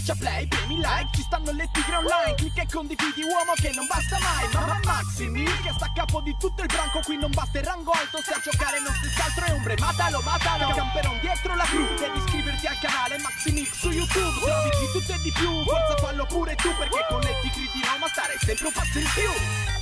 schiaccia play, premi like, ci stanno le tigre online, clicca e condividi, uomo che non basta mai. Ma Maximil che sta a capo di tutto il branco, qui non basta il rango alto, se a giocare non si scaltro e ombre, matalo, camperon dietro la cru, devi iscriverti al canale Maximil su YouTube, trovi di tutto e di più, forza fallo pure tu, perché con le tigre di Roma starei sempre un passo in più.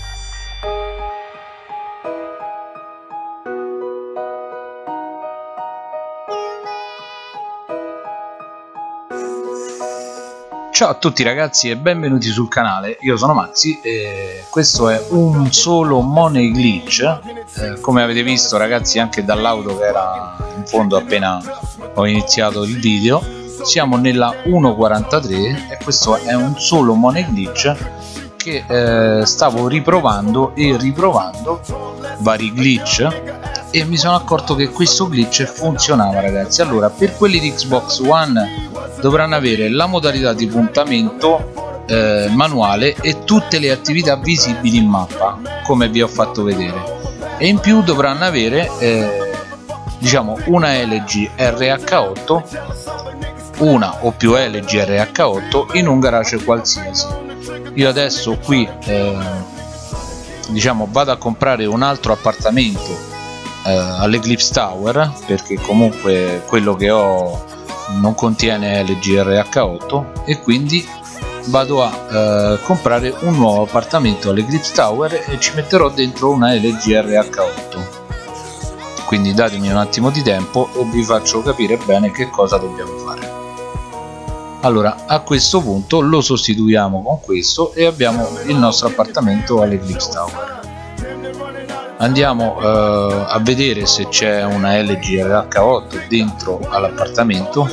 Ciao a tutti ragazzi e benvenuti sul canale, io sono Maxi e questo è un solo money glitch, come avete visto ragazzi anche dall'auto che era in fondo appena ho iniziato il video. Siamo nella 1.43 e questo è un solo money glitch che stavo riprovando e riprovando vari glitch e mi sono accorto che questo glitch funzionava ragazzi. Allora, per quelli di Xbox One dovranno avere la modalità di puntamento manuale e tutte le attività visibili in mappa come vi ho fatto vedere, e in più dovranno avere diciamo una LG RH8, una o più LG RH8 in un garage qualsiasi. Io adesso qui diciamo vado a comprare un altro appartamento all'Eclipse Tower, perché comunque quello che ho non contiene LG RH8 e quindi vado a comprare un nuovo appartamento all'Eclipse Tower e ci metterò dentro una LG RH8. Quindi datemi un attimo di tempo e vi faccio capire bene che cosa dobbiamo fare. Allora, a questo punto lo sostituiamo con questo e abbiamo il nostro appartamento all'Eclipse Tower. Andiamo a vedere se c'è una LG RH8 dentro all'appartamento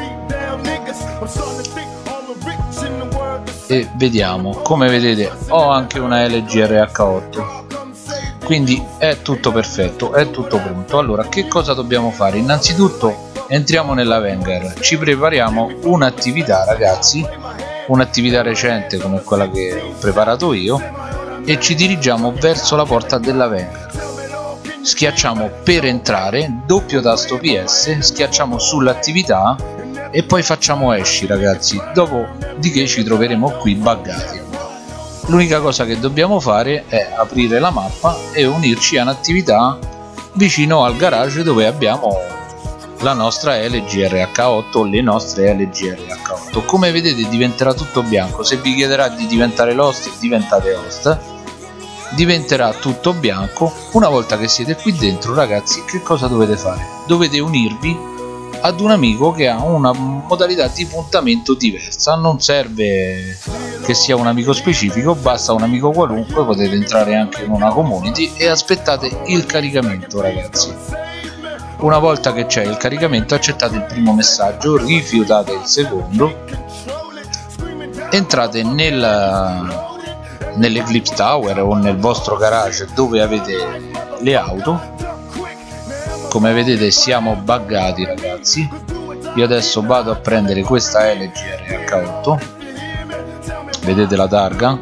e vediamo. Come vedete ho anche una LG RH8, quindi è tutto perfetto, è tutto pronto. Allora, che cosa dobbiamo fare? Innanzitutto entriamo nella Wenger, ci prepariamo un'attività ragazzi, un'attività recente come quella che ho preparato io, e ci dirigiamo verso la porta della Wenger. Schiacciamo per entrare, doppio tasto PS, schiacciamo sull'attività e poi facciamo esci ragazzi, dopodiché ci troveremo qui buggati. L'unica cosa che dobbiamo fare è aprire la mappa e unirci a un'attività vicino al garage dove abbiamo la nostra LG RH8, le nostre LG RH8. Come vedete diventerà tutto bianco, se vi chiederà di diventare l'host diventate host, diventerà tutto bianco. Una volta che siete qui dentro ragazzi, che cosa dovete fare? Dovete unirvi ad un amico che ha una modalità di puntamento diversa, non serve che sia un amico specifico, basta un amico qualunque, potete entrare anche in una community e aspettate il caricamento ragazzi. Una volta che c'è il caricamento accettate il primo messaggio, rifiutate il secondo, entrate nell'Eclipse Tower o nel vostro garage dove avete le auto. Come vedete siamo buggati ragazzi. Io adesso vado a prendere questa LG RH8, vedete la targa,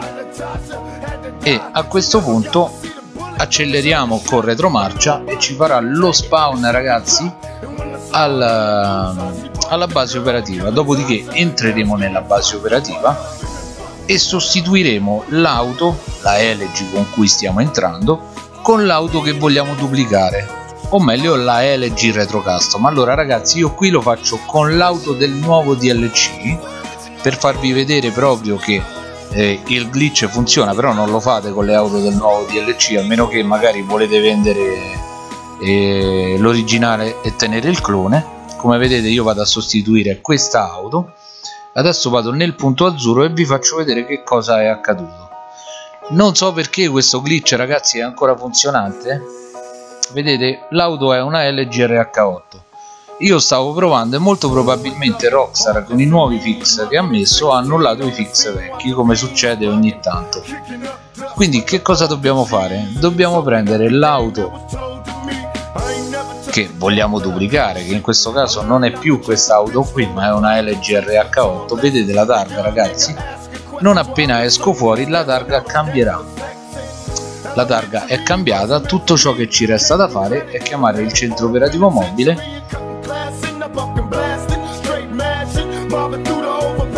e a questo punto acceleriamo con retromarcia e ci farà lo spawn ragazzi alla base operativa. Dopodiché entreremo nella base operativa e sostituiremo l'auto, la LG con cui stiamo entrando, con l'auto che vogliamo duplicare, o meglio la LG Retro Custom. Allora ragazzi, io qui lo faccio con l'auto del nuovo DLC per farvi vedere proprio che il glitch funziona, però non lo fate con le auto del nuovo DLC, a meno che magari volete vendere l'originale e tenere il clone. Come vedete io vado a sostituire questa auto. Adesso vado nel punto azzurro e vi faccio vedere che cosa è accaduto. Non so perché questo glitch ragazzi è ancora funzionante. Vedete, l'auto è una LG RH8. Io stavo provando e molto probabilmente Rockstar con i nuovi fix che ha messo ha annullato i fix vecchi, come succede ogni tanto. Quindi che cosa dobbiamo fare? Dobbiamo prendere l'auto che vogliamo duplicare, che in questo caso non è più questa auto qui ma è una LG RH8. Vedete la targa ragazzi? Non appena esco fuori la targa cambierà. La targa è cambiata, tutto ciò che ci resta da fare è chiamare il centro operativo mobile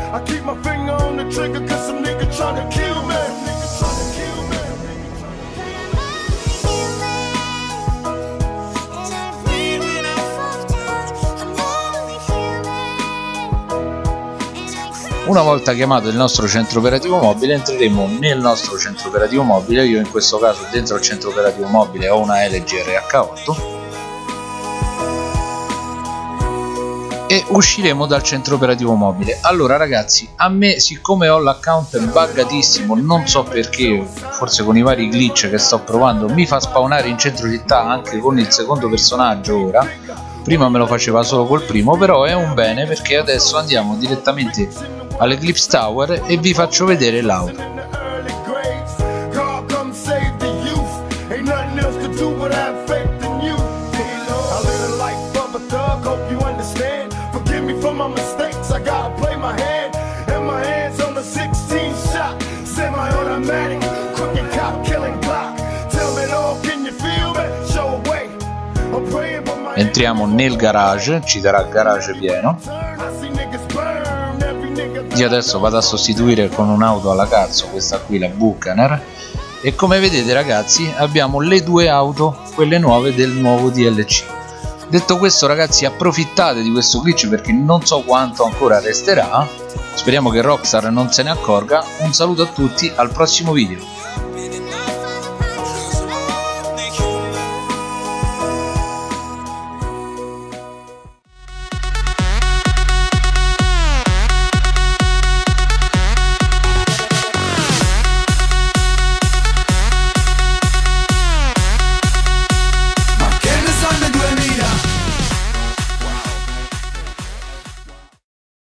I keep my finger on the trigger cause some nigga tryna kill me. Una volta chiamato il nostro centro operativo mobile entreremo nel nostro centro operativo mobile. Io in questo caso dentro il centro operativo mobile ho una LG RH8 e usciremo dal centro operativo mobile. Allora ragazzi, a me, siccome ho l'account buggatissimo, non so perché, forse con i vari glitch che sto provando, mi fa spawnare in centro città anche con il secondo personaggio ora. Prima me lo faceva solo col primo, però è un bene perché adesso andiamo direttamente all'Eclipse Tower e vi faccio vedere l'auto. Entriamo nel garage, ci darà garage pieno. Io adesso vado a sostituire con un'auto alla cazzo questa qui, la Buchanan, e come vedete ragazzi abbiamo le due auto, quelle nuove del nuovo DLC. Detto questo ragazzi, approfittate di questo glitch perché non so quanto ancora resterà. Speriamo che Rockstar non se ne accorga. Un saluto a tutti, al prossimo video.